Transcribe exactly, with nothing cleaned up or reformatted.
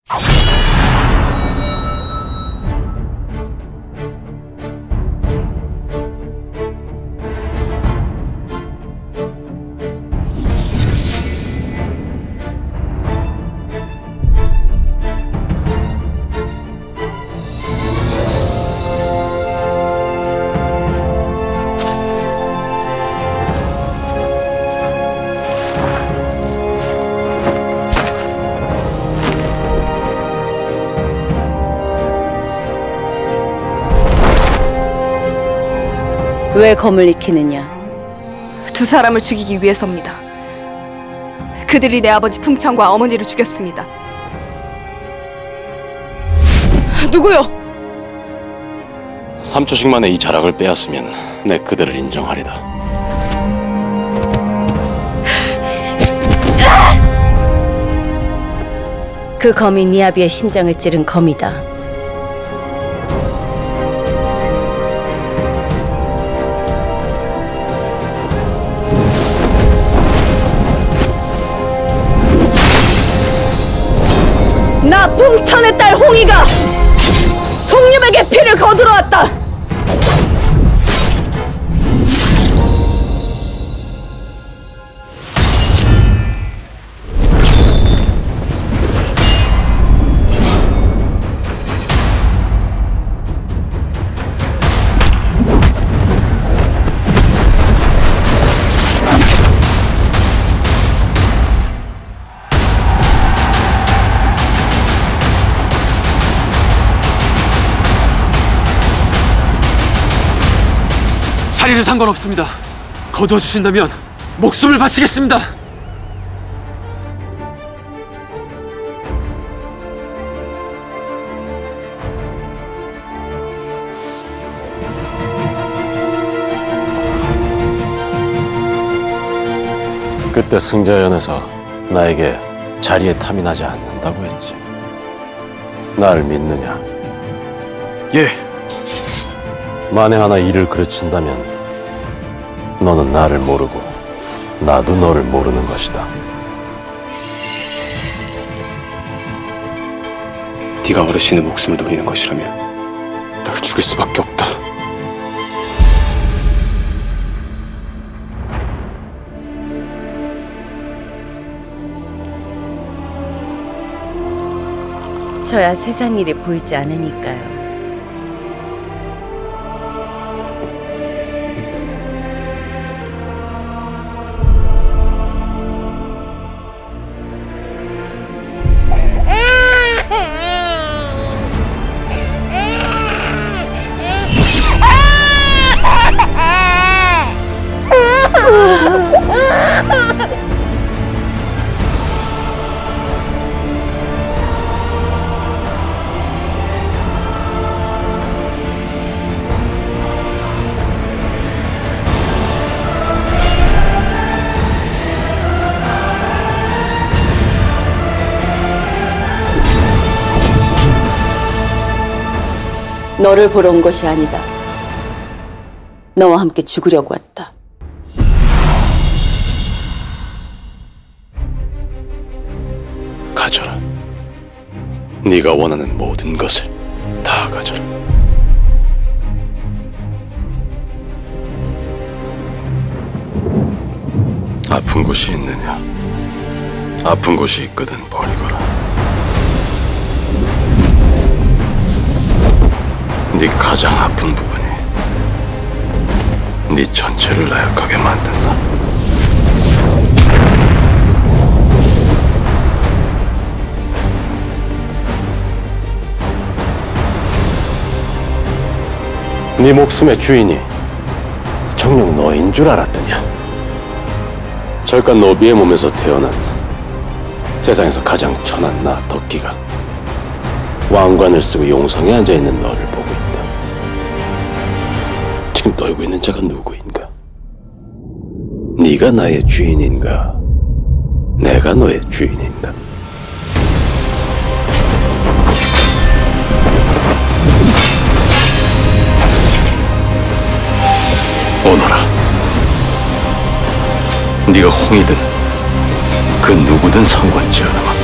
왜 검을 익히느냐? 두 사람을 죽이기 위해서입니다. 그들이 내 아버지 풍창과 어머니를 죽였습니다. 누구요? 삼 초씩 만에 이 자락을 빼앗으면 내 그들을 인정하리다. 그 검이 니아비의 심장을 찌른 검이다. 나 풍천의 딸 홍이가 송유백의 피를 거두러 왔다! 자리는 상관없습니다. 거둬주신다면 목숨을 바치겠습니다. 그때 승자연에서 나에게 자리에 탐이 나지 않는다고 했지. 나를 믿느냐? 예. 만에 하나 일을 그르친다면 너는 나를 모르고 나도 너를 모르는 것이다. 네가 어르신의 목숨을 노리는 것이라면 널 죽일 수밖에 없다. 저야 세상 일이 보이지 않으니까요. 너를 보러 온 것이 아니다. 너와 함께 죽으려고 왔다. 가져라. 네가 원하는 모든 것을 다 가져라. 아픈 곳이 있느냐? 아픈 곳이 있거든 버리거라. 네 가장 아픈 부분이 네 전체를 나약하게 만든다. 네 목숨의 주인이 정녕 너인 줄 알았더냐? 절간 노비의 몸에서 태어난 세상에서 가장 천한 나 덕기가 왕관을 쓰고 용성에 앉아있는 너를 보고 있다. 지금 떨고 있는 자가 누구인가? 네가 나의 주인인가? 내가 너의 주인인가? 오너라. 네가 홍이든 그 누구든 상관지 않아.